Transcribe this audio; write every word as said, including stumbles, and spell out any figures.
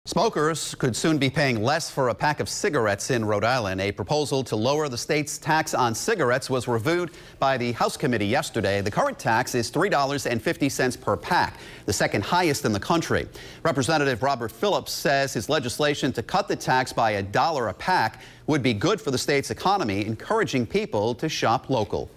Smokers could soon be paying less for a pack of cigarettes in Rhode Island. A proposal to lower the state's tax on cigarettes was reviewed by the House committee yesterday. The current tax is three dollars and fifty cents per pack, the second highest in the country. Representative Robert Phillips says his legislation to cut the tax by a dollar a pack would be good for the state's economy, encouraging people to shop local.